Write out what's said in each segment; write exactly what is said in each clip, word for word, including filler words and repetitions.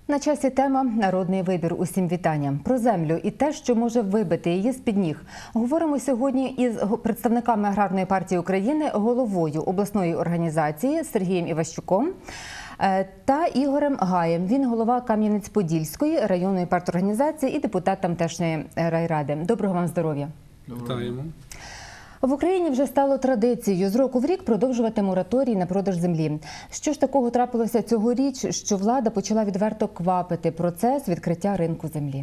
На часі тема «Народний вибір». Усім вітання. Про землю і те, що може вибити її з-під ніг. Говоримо сьогодні із представниками Аграрної партії України, головою обласної організації Сергієм Іващуком та Ігорем Гаєм. Він голова Кам'янець-Подільської районної парторганізації і депутат тамтешньої райради. Доброго вам здоров'я. Вітаємо. В Україні вже стало традицією з року в рік продовжувати мораторій на продаж землі. Що ж такого трапилося цьогоріч, що влада почала відверто квапити процес відкриття ринку землі?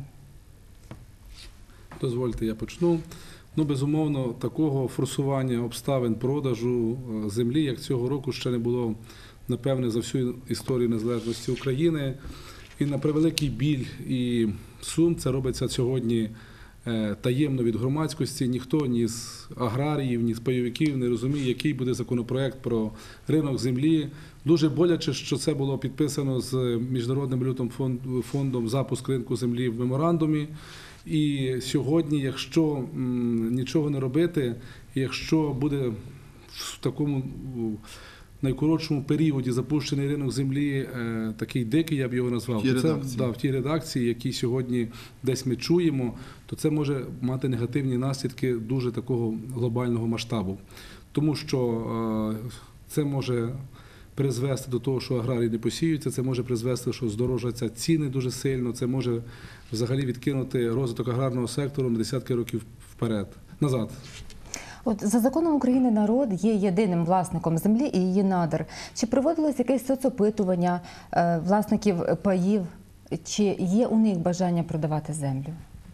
Дозвольте, я почну. Ну, безумовно, такого форсування обставин продажу землі, як цього року, ще не було, напевне, за всю історію незалежності України. І на превеликий біль і сум це робиться сьогодні таємно від громадськості. Ніхто ні з аграріїв, ні з пайовиків не розуміє, який буде законопроект про ринок землі. Дуже боляче, що це було підписано з Міжнародним валютним фондом запуск ринку землі в меморандумі. І сьогодні, якщо нічого не робити, якщо буде в такому найкоротшому періоді запущений ринок землі, е, такий дикий, я б його назвав, в тій, це, редакції. Да, в тій редакції, які сьогодні десь ми чуємо, то це може мати негативні наслідки дуже такого глобального масштабу. Тому що е, це може призвести до того, що аграрії не посіються, це може призвести, що здорожаться ціни дуже сильно, це може взагалі відкинути розвиток аграрного сектору на десятки років вперед, назад. От за законом України народ є єдиним власником землі і її надр. Чи проводилось якесь соцопитування е, власників паїв? Чи є у них бажання продавати землю?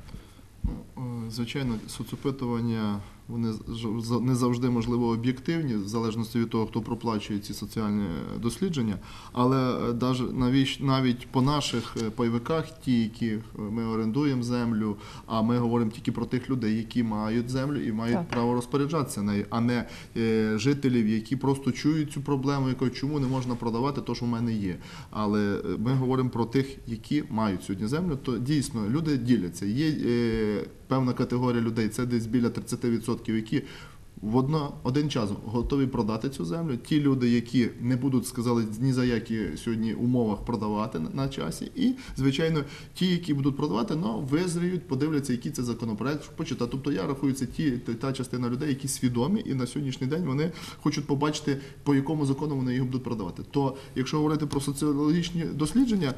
Звичайно, соцопитування вони не завжди, можливо, об'єктивні, в залежності від того, хто проплачує ці соціальні дослідження, але навіть, навіть по наших пайовиках, ті, які ми орендуємо землю, а ми говоримо тільки про тих людей, які мають землю і мають так. право розпоряджатися нею, а не жителів, які просто чують цю проблему і кажуть, чому не можна продавати те, що в мене є. Але ми говоримо про тих, які мають сьогодні землю, то дійсно люди діляться. Є певна категорія людей, це десь біля тридцять відсотків, які в одно, один час готові продати цю землю. Ті люди, які не будуть, сказали, ні за які сьогодні умовах продавати на, на часі. І, звичайно, ті, які будуть продавати, ну, визріють, подивляться, який це законопроект, почитати. Тобто я рахую, це ті, та частина людей, які свідомі, і на сьогоднішній день вони хочуть побачити, по якому закону вони їх будуть продавати. То, якщо говорити про соціологічні дослідження,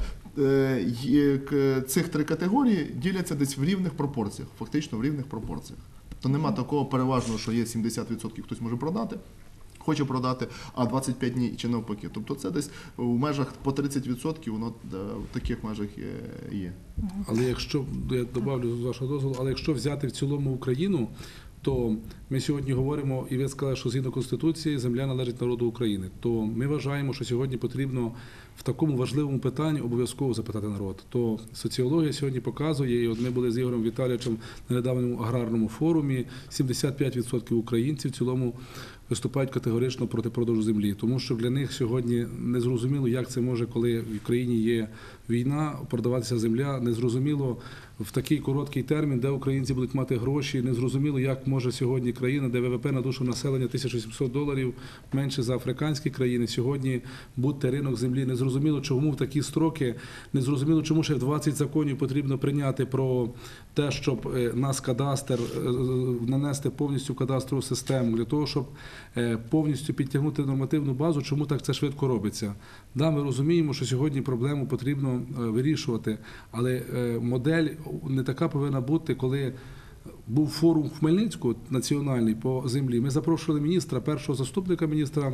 цих три категорії діляться десь в рівних пропорціях, фактично в рівних пропорціях. То нема такого переважного, що є сімдесят відсотків хтось може продати, хоче продати, а двадцять п'ять ні, чи навпаки. Тобто це десь у межах по тридцять відсотків, воно в таких межах є. Але якщо, я добавлю з вашого дозволу, але якщо взяти в цілому Україну, то ми сьогодні говоримо, і ви сказали, що згідно Конституції земля належить народу України, то ми вважаємо, що сьогодні потрібно в такому важливому питанні обов'язково запитати народ. То соціологія сьогодні показує, і от ми були з Ігорем Віталійовичем на недавньому аграрному форумі, сімдесят п'ять відсотків українців в цілому виступають категорично проти продажу землі, тому що для них сьогодні незрозуміло, як це може, коли в Україні є війна, продаватися земля, незрозуміло в такий короткий термін, де українці будуть мати гроші, незрозуміло, як може сьогодні країна, де ВВП на душу населення тисяча сімсот доларів, менше за африканські країни, сьогодні бути ринок землі. Незрозуміло, чому в такі строки, незрозуміло, чому ще в двадцять законів потрібно прийняти про те, щоб нас кадастр, нанести повністю кадастрову систему, для того, щоб повністю підтягнути нормативну базу, чому так це швидко робиться. Да, ми розуміємо, що сьогодні проблему потрібно вирішувати, але модель не така повинна бути, коли був форум в Хмельницьку національний по землі. Ми запрошували міністра, першого заступника міністра,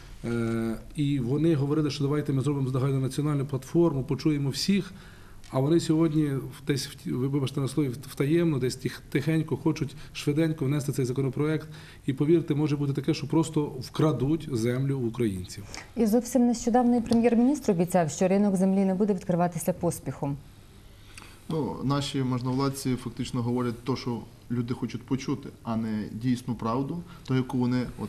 і вони говорили, що давайте ми зробимо загальнонаціональну платформу, почуємо всіх, а вони сьогодні десь, вибачте на слові, втаємно, десь тихенько хочуть швиденько внести цей законопроект. І повірте, може бути таке, що просто вкрадуть землю в українців. І зовсім нещодавно і прем'єр-міністр обіцяв, що ринок землі не буде відкриватися поспіхом. Ну, наші можновладці фактично говорять те, що люди хочуть почути, а не дійсну правду, то яку вони, от як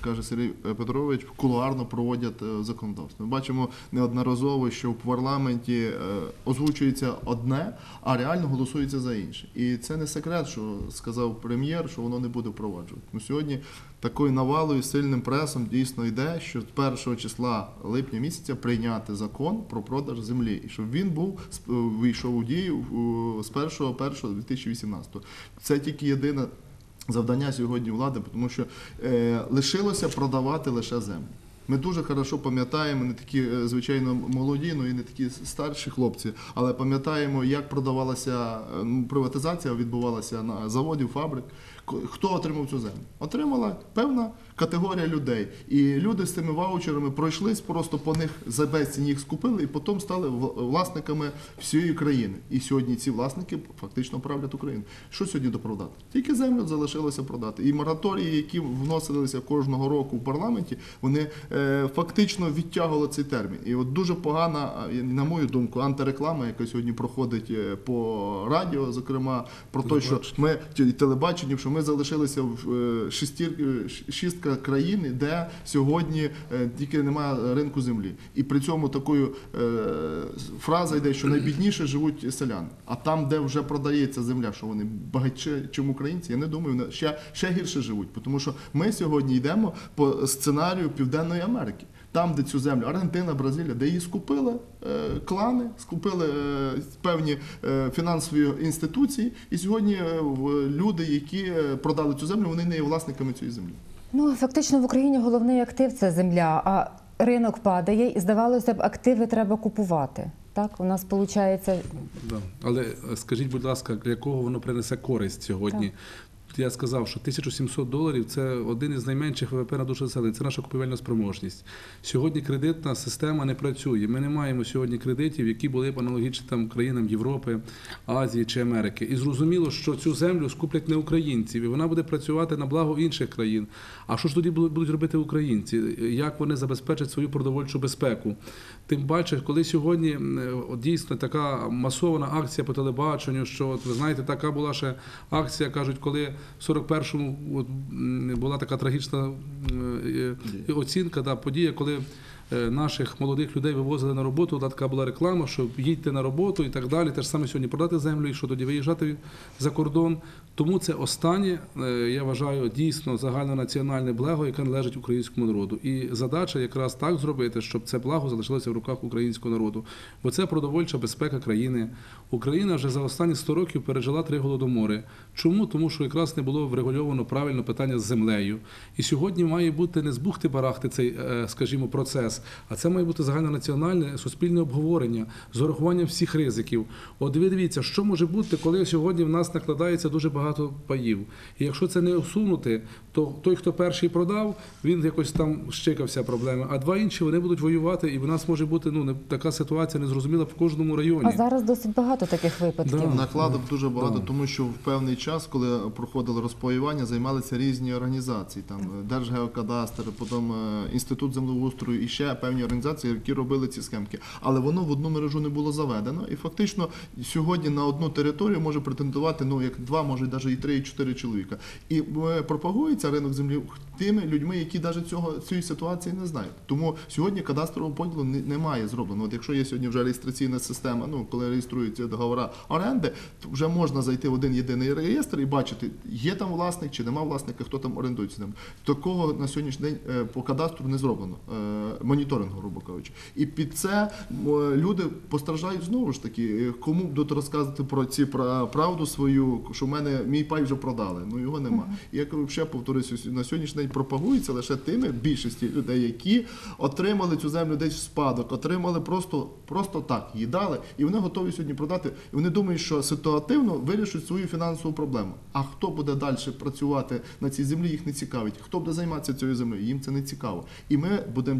каже Сергій Петрович, кулуарно проводять е, законодавство. Ми бачимо неодноразово, що в парламенті е, озвучується одне, а реально голосується за інше. І це не секрет, що сказав прем'єр, що воно не буде впроваджувати. Ну, сьогодні такою навалою, сильним пресом дійсно йде, що з першого числа липня місяця прийняти закон про продаж землі, і щоб він був вийшов у дію з першого першого дві тисячі вісімнадцятого. Це тільки єдине завдання сьогодні влади, тому що е, лишилося продавати лише землю. Ми дуже хорошо пам'ятаємо, не такі, звичайно, молоді, ну і не такі старші хлопці, але пам'ятаємо, як продавалася, ну, приватизація відбувалася на заводів, фабрик. Хто отримав цю землю? Отримала певна категорія людей. І люди з цими ваучерами пройшлись, просто по них за безцінь їх скупили і потім стали власниками всієї країни. І сьогодні ці власники фактично правлять Україну. Що сьогодні допродати? Тільки землю залишилося продати. І мораторії, які вносилися кожного року в парламенті, вони е, фактично відтягували цей термін. І от дуже погана, на мою думку, антиреклама, яка сьогодні проходить по радіо, зокрема, про те, що ми, телебачення, що ми залишилися в шестір, шістка країн, де сьогодні тільки немає ринку землі. І при цьому такою е, фраза йде, що найбідніше живуть селяни. А там, де вже продається земля, що вони багатші, ніж українці, я не думаю, вони ще, ще гірше живуть. Тому що ми сьогодні йдемо по сценарію Південної Америки. Там, де цю землю, Аргентина, Бразилія, де її скупили е, клани, скупили е, певні е, фінансові інституції, і сьогодні е, люди, які продали цю землю, вони не є власниками цієї землі. Ну, фактично в Україні головний актив – це земля, а ринок падає, і, здавалося б, активи треба купувати. Так, у нас виходить… Да. Але скажіть, будь ласка, для кого воно принесе користь сьогодні? Так. Я сказав, що тисяча сімсот доларів – це один із найменших ВВП на душу населення, це наша купівельна спроможність. Сьогодні кредитна система не працює. Ми не маємо сьогодні кредитів, які були б аналогічні там країнам Європи, Азії чи Америки. І зрозуміло, що цю землю скуплять не українці, і вона буде працювати на благо інших країн. А що ж тоді будуть робити українці? Як вони забезпечать свою продовольчу безпеку? Тим паче, коли сьогодні дійсно така масована акція по телебаченню, що, от, ви знаєте, така була ще акція, кажуть, коли в сорок першому от, була така трагічна оцінка, да, подія, коли наших молодих людей вивозили на роботу, така була реклама, що їдьте на роботу і так далі. Те ж саме сьогодні продати землю, і що тоді виїжджати за кордон. Тому це останнє, я вважаю, дійсно загальнонаціональне благо, яке належить українському народу. І задача якраз так зробити, щоб це благо залишилося в руках українського народу. Бо це продовольча безпека країни. Україна вже за останні сто років пережила три голодомори. Чому? Тому що якраз не було врегульовано правильно питання з землею. І сьогодні має бути не з бухти-барахти цей, скажімо, процес, а це має бути загальнонаціональне суспільне обговорення з урахуванням всіх ризиків. От ви дивіться, що може бути, коли сьогодні в нас накладається дуже багато паїв. І якщо це не усунути, то той, хто перший продав, він якось там щикався проблеми, а два інші, вони будуть воювати, і в нас може бути, ну, не, така ситуація незрозуміла в кожному районі. А зараз досить багато таких випадків. Да. Накладок дуже багато, Да. тому що в певний час, коли проходили розпаювання, займалися різні організації, там Держгеокадастр, потім Інститут землеустрою і ще певні організації, які робили ці схемки. Але воно в одну мережу не було заведено, і фактично сьогодні на одну територію може претендувати, ну, як два, може навіть і три, і чотири чоловіка. І пропагується ринок землі тими людьми, які навіть цього, цієї ситуації не знають. Тому сьогодні кадастрового поділу не, немає зроблено. От якщо є сьогодні вже реєстраційна система, ну, коли реєструються договори оренди, то вже можна зайти в один єдиний реєстр і бачити, є там власник чи нема власника, хто там орендує цю землю. Такого на сьогоднішній день по кадастру не зроблено. Моніторингу, грубо кажучи. І під це люди постраждають знову ж таки. Кому будуть розказувати про ці правду свою, що в мене мій пай вже продали. Ну, його нема. Uh-huh. І я кажу, ще повторюся, на сьогоднішній день пропагується лише тими, більшості людей, які отримали цю землю десь в спадок, отримали просто, просто так, її дали, і вони готові сьогодні продати. І вони думають, що ситуативно вирішують свою фінансову проблему. А хто буде далі працювати на цій землі, їх не цікавить. Хто буде займатися цією землею, їм це не цікаво. І ми будемо дійсно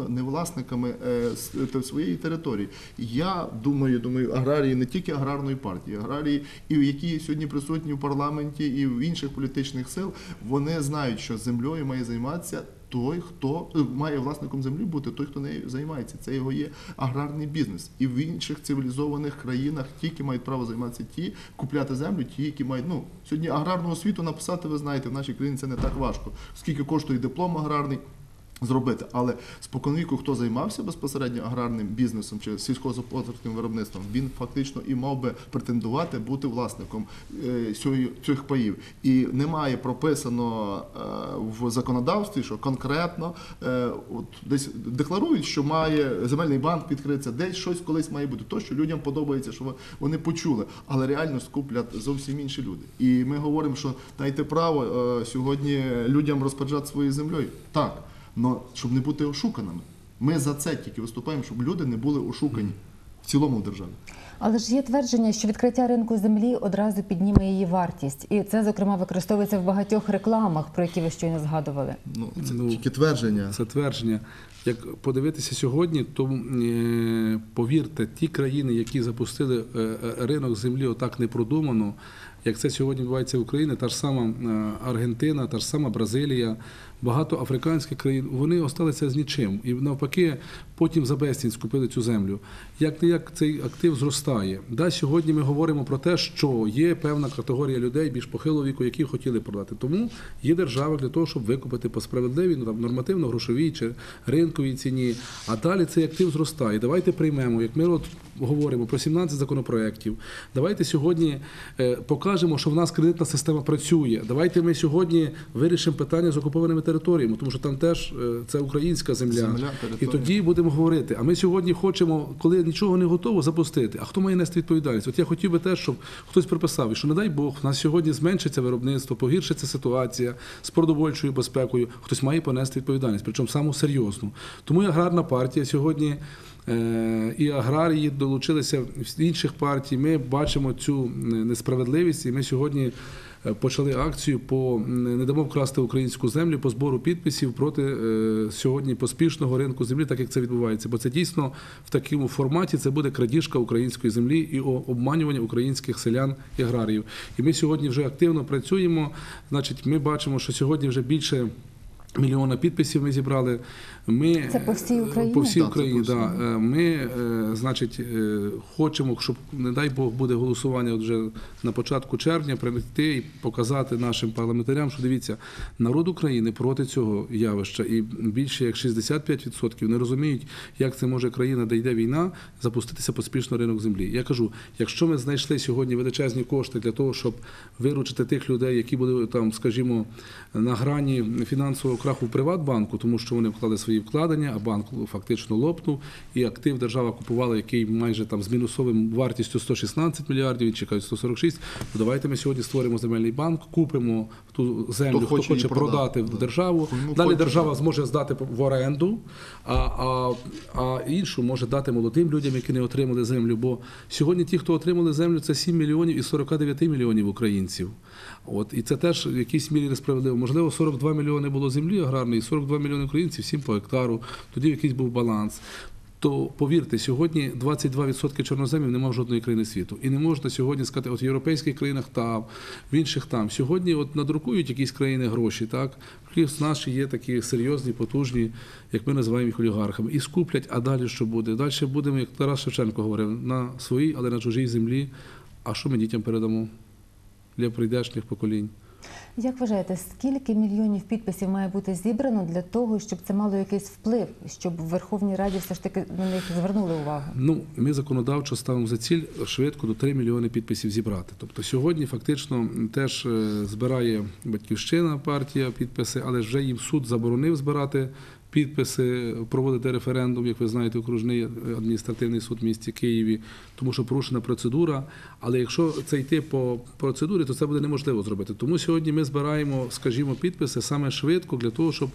не власниками е, с- те- своєї території. Я думаю, думаю, аграрії не тільки аграрної партії, аграрії, і які сьогодні присутні в парламенті, і в інших політичних сил, вони знають, що землею має займатися той, хто е, має власником землі бути, той, хто нею займається. Це його є аграрний бізнес. І в інших цивілізованих країнах тільки мають право займатися ті, купляти землю, ті, які мають, ну, сьогодні аграрну освіту написати, ви знаєте, в нашій країні це не так важко. Скільки коштує диплом аграрний, зробити. Але споконвіку, хто займався безпосередньо аграрним бізнесом чи сільськогосподарським виробництвом, він фактично і мав би претендувати бути власником е, сьої- цих паїв. І немає прописано е, в законодавстві, що конкретно е, от десь декларують, що має земельний банк відкритися, десь щось колись має бути. То, що людям подобається, що вони почули, але реально скуплять зовсім інші люди. І ми говоримо, що дайте право е, сьогодні людям розпоряджати своєю землею. Так. Но щоб не бути ошуканими. Ми за це тільки виступаємо, щоб люди не були ошукані в цілому в державі. Але ж є твердження, що відкриття ринку землі одразу підніме її вартість. І це, зокрема, використовується в багатьох рекламах, про які ви щойно згадували. Ну, це Ну, тільки твердження. Це твердження. Як подивитися сьогодні, то е, повірте, ті країни, які запустили е, е, ринок землі отак непродумано, як це сьогодні відбувається в Україні, та ж сама е, Аргентина, та ж сама Бразилія, багато африканських країн, вони осталися з нічим. І навпаки, потім за безцінь скупили цю землю. Як не як цей актив зростає. Да, сьогодні ми говоримо про те, що є певна категорія людей більш похилого віку, які хотіли продати. Тому є держава для того, щоб викупити по справедливій, ну, там, нормативно-грошовій чи ринковій ціні. А далі цей актив зростає. Давайте приймемо, як ми от говоримо про сімнадцять законопроєктів. Давайте сьогодні е, покажемо, що в нас кредитна система працює. Давайте ми сьогодні вирішимо питання з окупованими територіями, тому що там теж е, це українська земля. Земля, І територія. тоді будемо говорити. А ми сьогодні хочемо, коли нічого не готово, запустити. А хто має нести відповідальність? От я хотів би теж, щоб хтось приписав, і що, не дай Бог, у нас сьогодні зменшиться виробництво, погіршиться ситуація з продовольчою безпекою. Хтось має понести відповідальність, причому саму серйозну. Тому і аграрна партія сьогодні е, і аграрії долучилися з інших партій. Ми бачимо цю несправедливість, і ми сьогодні почали акцію по «Не дамо вкрасти українську землю» по збору підписів проти е, сьогодні поспішного ринку землі, так як це відбувається. Бо це дійсно в такому форматі це буде крадіжка української землі і о- обманювання українських селян і аграріїв. І ми сьогодні вже активно працюємо. Значить, ми бачимо, що сьогодні вже більше мільйона підписів ми зібрали. Ми, Це по всій Україні? По всій Так, це Україні, по всій. да. Е, Ми, е, значить, е, хочемо, щоб, не дай Бог, буде голосування от вже на початку червня, прийти і показати нашим парламентарям, що дивіться, народ України проти цього явища, і більше як шістдесят п'ять відсотків не розуміють, як це може країна, де йде війна, запуститися поспішно ринок землі. Я кажу, якщо ми знайшли сьогодні величезні кошти для того, щоб виручити тих людей, які були там, скажімо, на грані фінансового краху в Приватбанку, тому що вони вклали свої вкладення, а банк фактично лопнув, і актив держава купувала, який майже там з мінусовим вартістю сто шістнадцять мільярдів, він чекає сто сорок шість. То давайте ми сьогодні створимо земельний банк, купимо ту землю, Хто хто хоче хоче, її продати, продати в да. державу. Кому Далі хоче, держава да. зможе здати в оренду, а, а, а іншу може дати молодим людям, які не отримали землю. Бо сьогодні ті, хто отримали землю, це сім мільйонів із сорок дев'ять мільйонів українців. От, і це теж в якійсь мірі несправедливо. Можливо, сорок два мільйони було землі аграрної, сорок два мільйони українців, сім по гектару. Тоді якийсь був баланс. То повірте, сьогодні двадцять два відсотки чорноземів немає в жодної країни світу. І не можна сьогодні сказати, от в європейських країнах там, в інших там. Сьогодні от надрукують якісь країни гроші, так? Плюс наші є такі серйозні, потужні, як ми називаємо їх олігархами. І скуплять, а далі що буде? Далі будемо, як Тарас Шевченко говорив, на своїй, але на чужій землі. А що ми дітям передамо для прийдешніх поколінь? Як вважаєте, скільки мільйонів підписів має бути зібрано для того, щоб це мало якийсь вплив, щоб в Верховній Раді все ж таки на них звернули увагу? Ну, ми законодавчо ставимо за ціль швидко до три мільйони підписів зібрати. Тобто сьогодні фактично теж е, збирає Батьківщина партія підписи, але ж вже їм суд заборонив збирати підписи, проводити референдум, як ви знаєте, окружний адміністративний суд в місті Києві, тому що порушена процедура. Але якщо це йти по процедурі, то це буде неможливо зробити. Тому сьогодні ми збираємо, скажімо, підписи саме швидко для того, щоб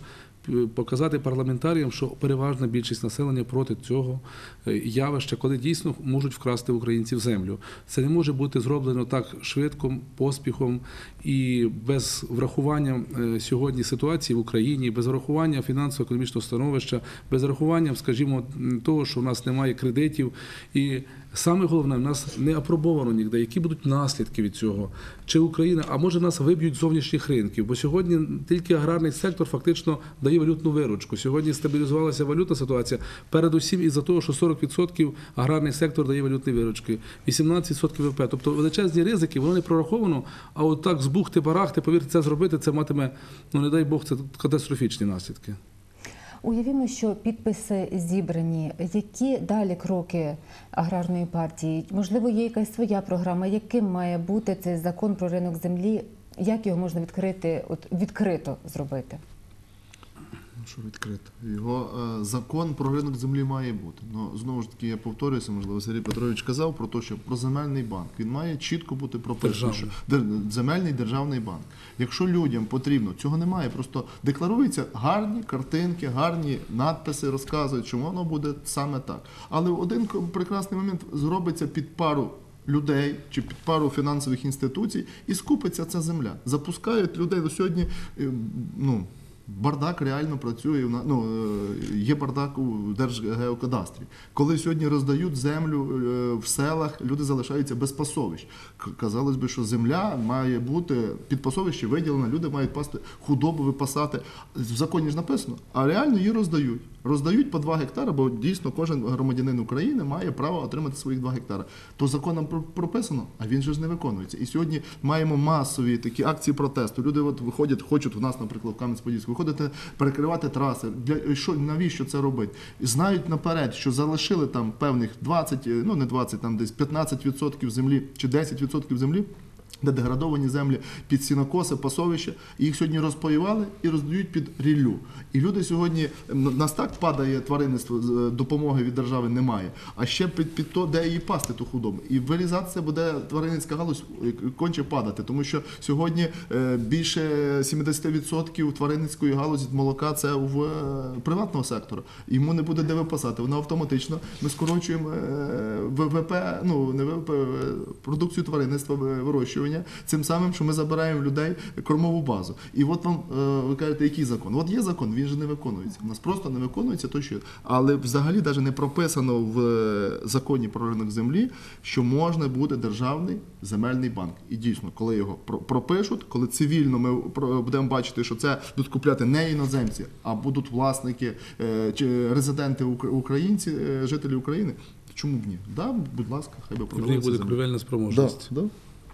показати парламентаріям, що переважна більшість населення проти цього явища, коли дійсно можуть вкрасти українців землю. Це не може бути зроблено так швидко, поспіхом і без врахування сьогодні ситуації в Україні, без врахування фінансово-економічного становища, без врахування, скажімо, того, що в нас немає кредитів. І саме головне, в нас не апробовано ніде, які будуть наслідки від цього. Чи Україна, а може нас виб'ють з зовнішніх ринків, бо сьогодні тільки аграрний сектор фактично дає валютну виручку. Сьогодні стабілізувалася валютна ситуація, передусім із-за того, що сорок відсотків аграрний сектор дає валютні виручки, вісімнадцять відсотків ВВП. Тобто величезні ризики, воно не прораховано, а от так збухти-барахти, повірте, це зробити, це матиме, ну не дай Бог, це катастрофічні наслідки. Уявімо, що підписи зібрані. Які далі кроки аграрної партії? Можливо, є якась своя програма, яким має бути цей закон про ринок землі? Як його можна відкрити, от відкрито зробити? Що відкрито? Його е, закон про ринок землі має бути. Ну, знову ж таки, я повторююся, можливо, Сергій Петрович казав про те, що про земельний банк. Він має чітко бути прописано, що земельний державний банк. Якщо людям потрібно, цього немає, просто декларуються гарні картинки, гарні надписи, розказують, що воно буде саме так. Але в один прекрасний момент зробиться під пару людей чи під пару фінансових інституцій і скупиться ця земля. Запускають людей до сьогодні, ну, бардак реально працює, ну, є бардак у Держгеокадастрі. Коли сьогодні роздають землю в селах, люди залишаються без пасовищ. Казалось би, що земля має бути під пасовище виділена, люди мають пасти, худобу випасати. В законі ж написано, а реально її роздають. Роздають по два гектари, бо дійсно кожен громадянин України має право отримати своїх два гектари. То законом прописано, а він же ж не виконується. І сьогодні маємо масові такі акції протесту. Люди от виходять, хочуть в нас, наприклад, в Кам'янець-Подільську, виходити перекривати траси. Для що, навіщо це робити? І знають наперед, що залишили там певних двадцять, ну не двадцять, там десь п'ятнадцять відсотків землі чи десять відсотків землі, де деградовані землі під сінокоси, пасовища, і їх сьогодні розпаювали і роздають під ріллю. І люди сьогодні, нас так падає тваринництво, допомоги від держави немає, а ще під, під то, де її пасти ту худобу. І вирізатися буде тваринницька галузь конче падати, тому що сьогодні більше сімдесят відсотків тваринницької галузі молока це в приватного сектору. Йому не буде де випасати, воно автоматично, ми скорочуємо ВВП, ну не ВВП, продукцію тваринництва вирощування, цим самим, що ми забираємо в людей кормову базу. І от вам, ви кажете, який закон? От є закон, він же не виконується. У нас просто не виконується то, що... Але взагалі навіть не прописано в законі про ринок землі, що можна буде державний земельний банк. І дійсно, коли його пропишуть, коли цивільно ми будемо бачити, що це будуть купляти не іноземці, а будуть власники чи резиденти українці, жителі України, чому б ні? Да, будь ласка, хай би продавалися. В них буде купівельна спроможність. Да, да.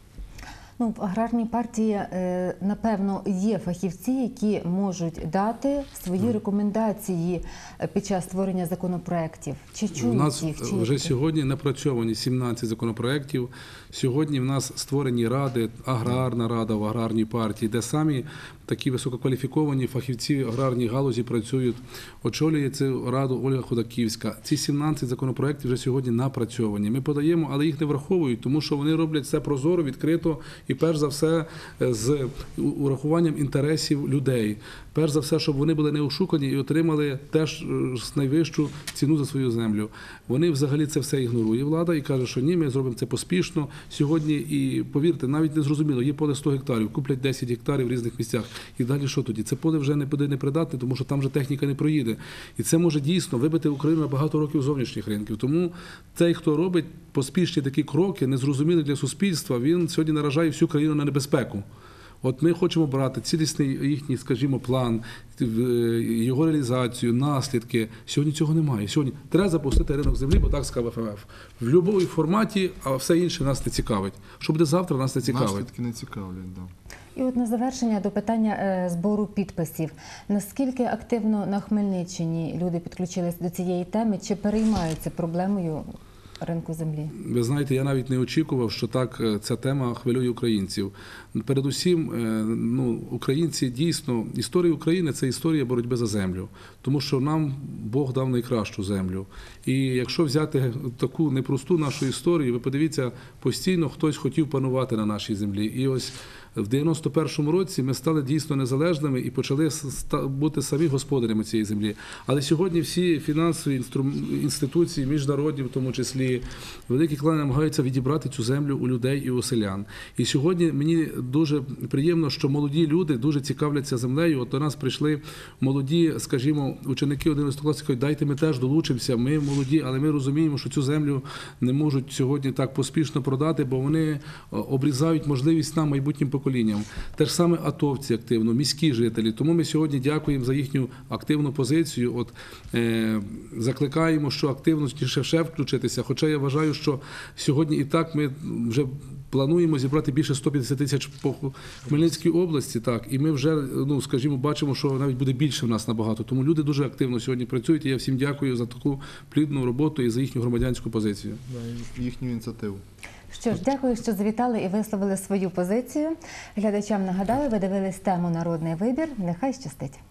Ну, в аграрній партії, напевно, є фахівці, які можуть дати свої рекомендації під час створення законопроєктів. Чи чують У нас їх? Чи вже їх? сьогодні напрацьовані сімнадцять законопроєктів. Сьогодні в нас створені ради, аграрна рада в аграрній партії, де самі такі висококваліфіковані фахівці аграрній галузі працюють. Очолює цю раду Ольга Ходаківська. Ці сімнадцять законопроєктів вже сьогодні напрацьовані. Ми подаємо, але їх не враховують, тому що вони роблять це прозоро, відкрито і перш за все з урахуванням інтересів людей. Перш за все, щоб вони були не ошукані і отримали теж найвищу ціну за свою землю. Вони взагалі це все ігнорує влада і каже, що ні, ми зробимо це поспішно. Сьогодні, і повірте, навіть не зрозуміло, є поле сто гектарів, куплять десять гектарів в різних місцях. І далі що тоді? Це поле вже не буде непридатне, тому що там вже техніка не проїде. І це може дійсно вибити Україну на багато років зовнішніх ринків. Тому цей, хто робить поспішні такі кроки, незрозумілі для суспільства, він сьогодні наражає всю країну на небезпеку. От ми хочемо брати цілісний їхній, скажімо, план, його реалізацію, наслідки. Сьогодні цього немає. Сьогодні треба запустити ринок землі, бо так сказав еф ем еф. В будь-якому форматі, а все інше нас не цікавить. Що буде завтра, нас не цікавить. Наслідки не цікавлять, так. І от на завершення до питання збору підписів. Наскільки активно на Хмельниччині люди підключились до цієї теми, чи переймаються проблемою ринку землі? Ви знаєте, я навіть не очікував, що так ця тема хвилює українців. Передусім, ну, українці дійсно, історія України – це історія боротьби за землю. Тому що нам Бог дав найкращу землю. І якщо взяти таку непросту нашу історію, ви подивіться, постійно хтось хотів панувати на нашій землі. І ось в дев'яносто першому році ми стали дійсно незалежними і почали ста- бути самі господарями цієї землі. Але сьогодні всі фінансові інстру- інституції, міжнародні в тому числі, великі клани намагаються відібрати цю землю у людей і у селян. І сьогодні мені дуже приємно, що молоді люди дуже цікавляться землею. От до нас прийшли молоді, скажімо, ученики одинадцятого класу, кажуть, дайте ми теж долучимося, ми молоді, але ми розуміємо, що цю землю не можуть сьогодні так поспішно продати, бо вони обрізають можливість нам, майбутнім поколінням. Те ж саме атовці активно, міські жителі. Тому ми сьогодні дякуємо за їхню активну позицію. От, е, закликаємо, що активніше ще включитися. Хоча я вважаю, що сьогодні і так ми вже плануємо зібрати більше сто п'ятдесят тисяч по Хмельницькій області, так, і ми вже, ну, скажімо, бачимо, що навіть буде більше в нас набагато. Тому люди дуже активно сьогодні працюють, і я всім дякую за таку плідну роботу і за їхню громадянську позицію. Да, їхню ініціативу. Що ж, дякую, що завітали і висловили свою позицію. Глядачам нагадаю, ви дивились тему «Народний вибір». Нехай щастить.